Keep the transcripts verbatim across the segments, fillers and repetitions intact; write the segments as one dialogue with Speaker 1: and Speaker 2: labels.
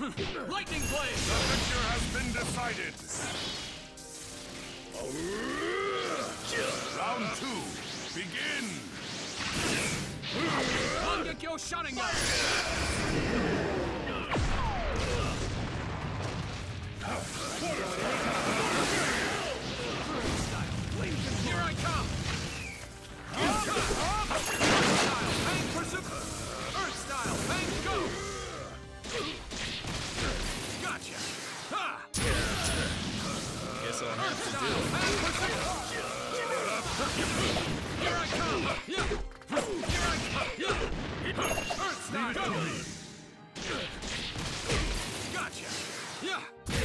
Speaker 1: Lightning blade!
Speaker 2: The victor has been decided. Round two, begin!
Speaker 1: Mangekyo Sharingan! Here I come! Earth style, bang pursuit! Earth style, bang go! Gotcha! Ha!
Speaker 3: Guess I'll have
Speaker 1: Earth
Speaker 3: to
Speaker 1: style, bang pursuit! Here I come! Yeah! Here I come! Yeah! Earth style, go! Gotcha! Yeah!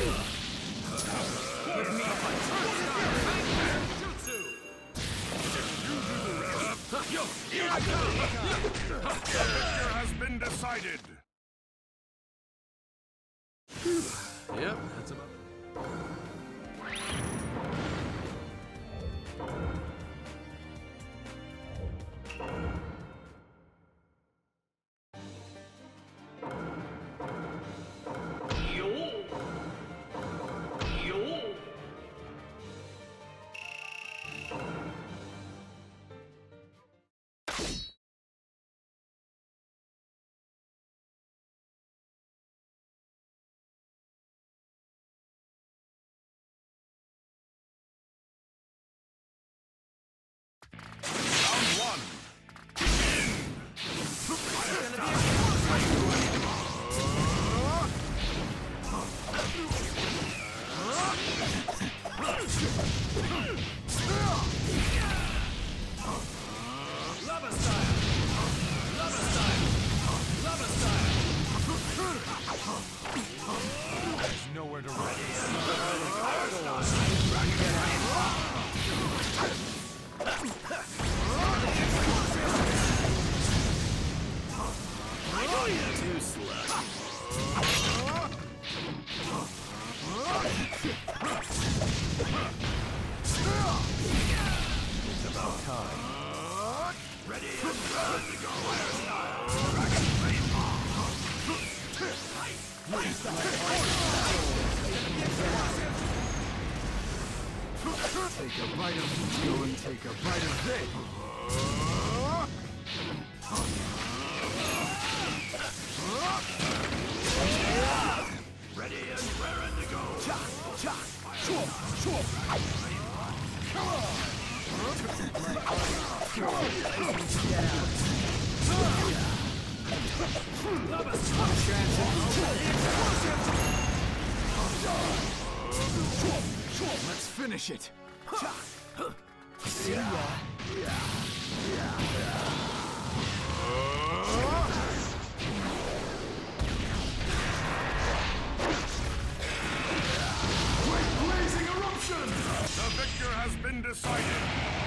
Speaker 1: Earth style, bang jutsu! Here I come!
Speaker 2: The victor has been decided.
Speaker 3: Yep, that's about
Speaker 2: Round one, begin!
Speaker 1: Lava style! Lava style! Lava style!
Speaker 2: There's nowhere to run.
Speaker 3: too slow.
Speaker 2: It's about time. Ready and ready to go. Fire style. Dragon flame bomb.
Speaker 4: Take a bite of you and take a bite of this.
Speaker 2: Ready and raring to go.
Speaker 4: Chop, chop, chop, chop. Come on. Let's finish it. See ya. Blazing eruption!
Speaker 2: The victor has been decided.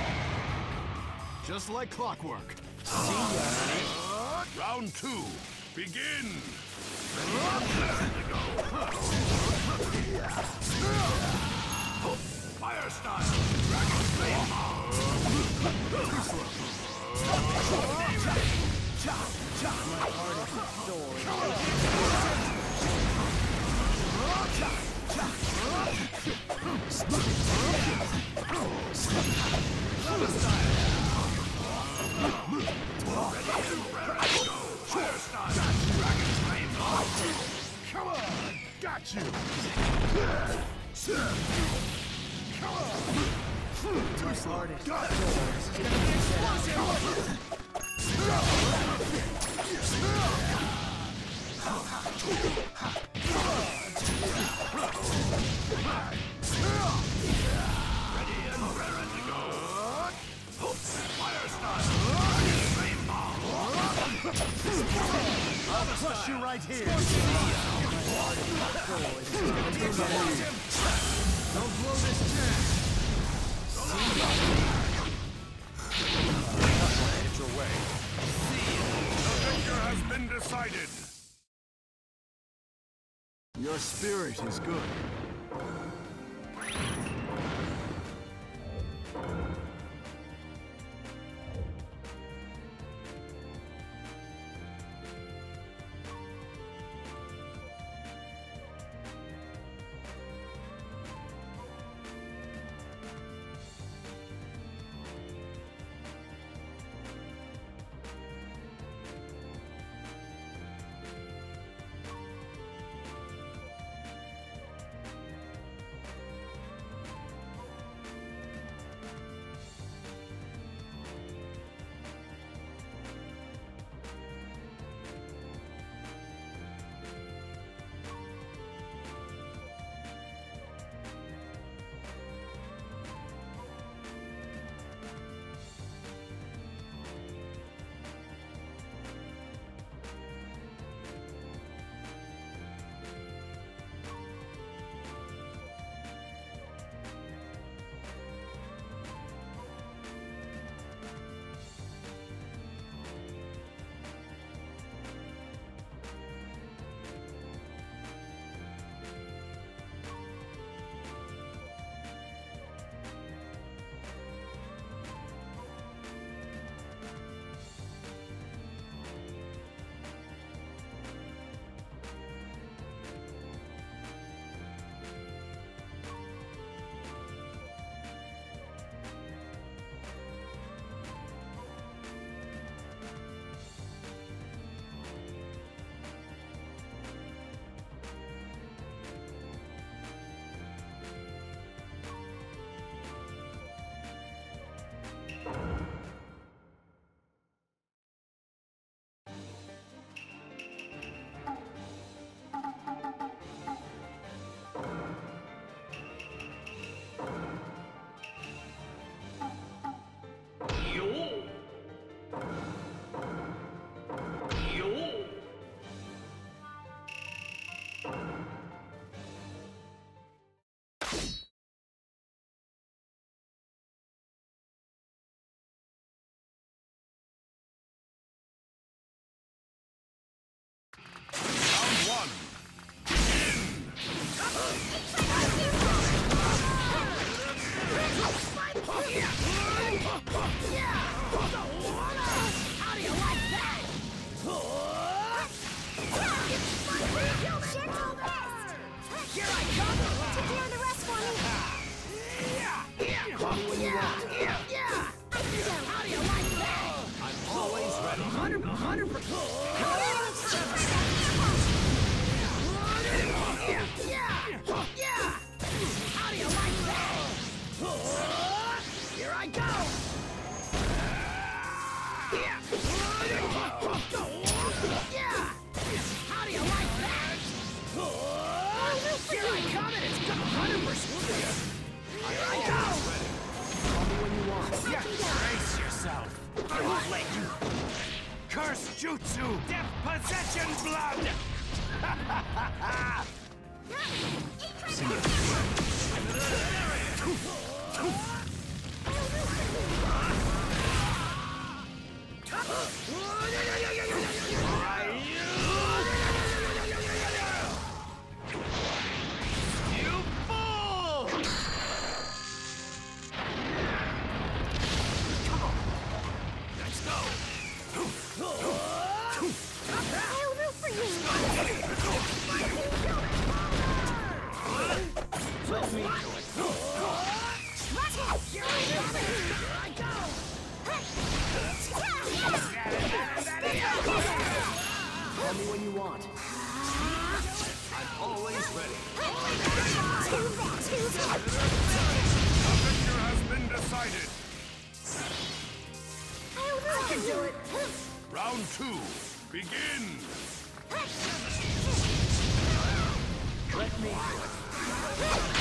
Speaker 4: Just like clockwork.
Speaker 2: Round two, begin! Fire style! Dragon flame bomb!
Speaker 4: Come on! Got you! Come on! Too slow. Got you!
Speaker 2: Ready and raring to go. Fire style.
Speaker 4: I'll crush you right here! Don't blow this chance!
Speaker 2: Get your way. The victor has been decided.
Speaker 4: Your spirit is good.
Speaker 2: Here I come!
Speaker 5: Take care of the rest for me.
Speaker 2: Call me when you want. Yeah!
Speaker 5: I can do it.
Speaker 2: How do you like that?
Speaker 3: I'm always ready.
Speaker 2: one hundred, one hundred percent. Yeah! Yeah! How do you like that? Here I go! Yeah! Yeah! How do you like that? Here I come and it's one hundred percent! Here I go! Call me when you want.
Speaker 5: I can do it.
Speaker 2: Brace yourself! I won't let you! Curse Jutsu! Death Possession Blood! You fool! Come on! Let's go!
Speaker 5: I'll root for you.
Speaker 2: Let me do it!
Speaker 5: Watch it.
Speaker 2: Here I go! Call me when you want.
Speaker 3: I'm always ready.
Speaker 5: Too bad, too bad.
Speaker 1: The victor has been decided.
Speaker 5: I'll root for you.
Speaker 2: it!
Speaker 1: Round two, begin.
Speaker 2: Let me do it!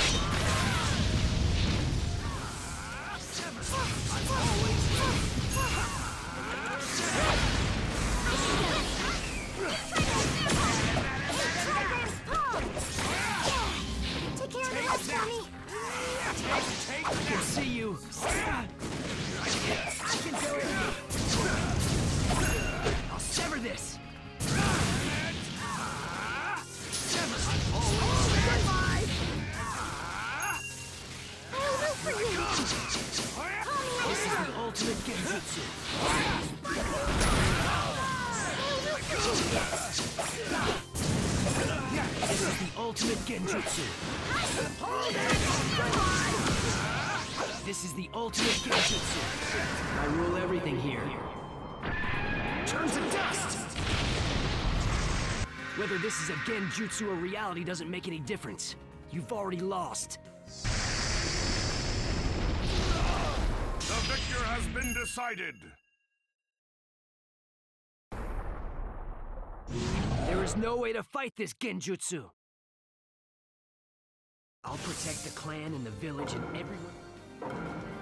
Speaker 5: Take care of the rest for me.
Speaker 2: I can see you! I can do it! I'll sever this!
Speaker 5: I'll root for you.
Speaker 2: This is the ultimate genjutsu! This is the ultimate genjutsu! This is the ultimate genjutsu! I rule everything here. Turn to dust! Whether this is a genjutsu or reality doesn't make any difference. You've already lost.
Speaker 1: The victor has been decided.
Speaker 2: There is no way to fight this genjutsu. I'll protect the clan and the village and everyone.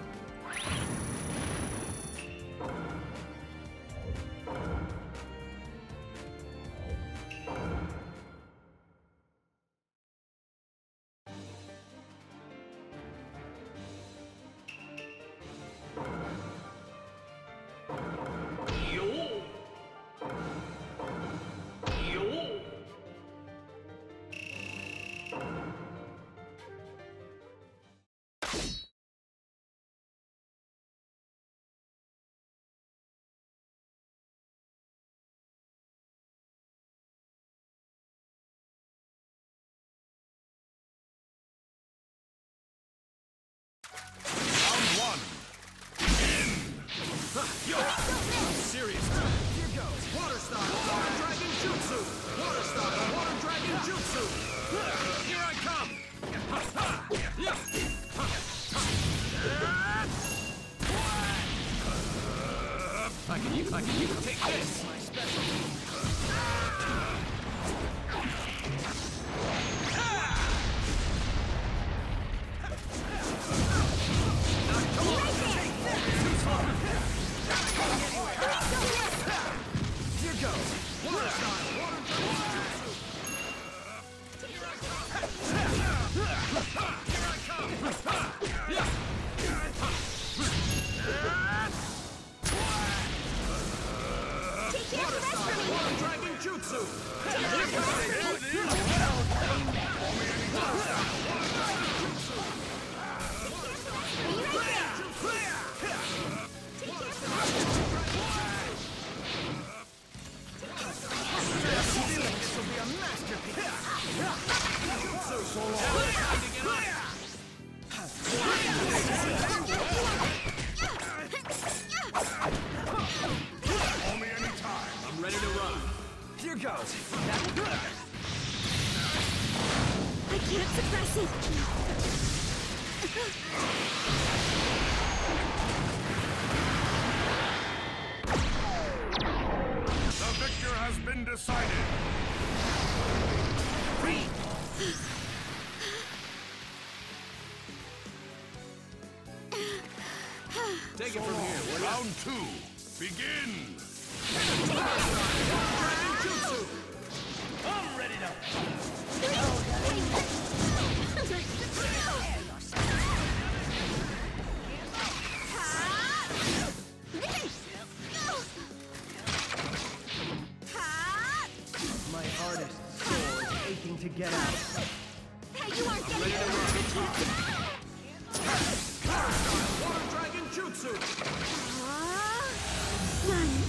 Speaker 1: Round one, begin.
Speaker 3: Yo! Serious. Here goes. Water style. Water dragon jutsu. Water style. Water dragon jutsu. Here I come. I can use. I can use. Take this. My special.
Speaker 2: Here goes.
Speaker 3: Water style. Water dragon jutsu. Here I come. Yeah.
Speaker 5: Take care of the rest for me.
Speaker 3: Water dragon jutsu.
Speaker 2: This will be a masterpiece.
Speaker 3: So long. Time to get up.
Speaker 1: Call me anytime.
Speaker 3: I'm ready to run.
Speaker 2: Here goes.
Speaker 5: I can't suppress it.
Speaker 1: The victor has been decided.
Speaker 3: Take it from here, will ya?
Speaker 1: Round two. Begin.
Speaker 3: Dragon Jutsu.
Speaker 2: I'm ready to. My artist's soul is aching to get out.
Speaker 5: Hey, you aren't getting it.
Speaker 3: Water Dragon Jutsu.
Speaker 5: Ah, run.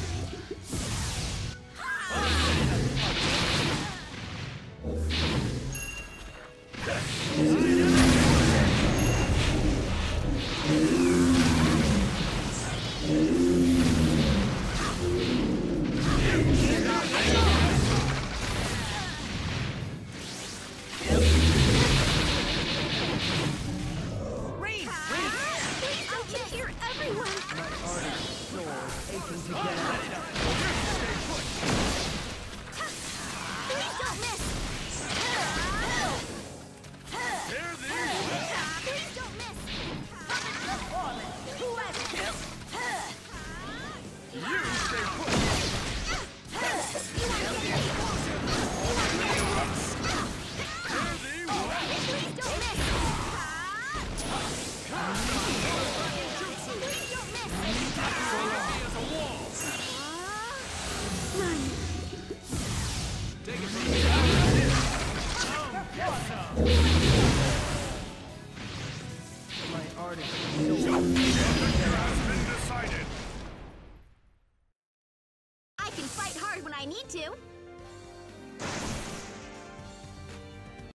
Speaker 5: Please don't get here, everyone.
Speaker 2: My artist's soul is aching to get out.
Speaker 5: Please don't miss.
Speaker 1: Hear thee.
Speaker 5: Please don't miss. Who has it?
Speaker 1: You stay put.
Speaker 5: You want to get me?
Speaker 1: Hear thee.
Speaker 5: Please don't miss. Please don't miss.
Speaker 3: As a wall.
Speaker 5: Run.
Speaker 3: Take it from here.
Speaker 2: My artist's soul.
Speaker 1: The victor has been decided.
Speaker 5: I can fight hard when I need to.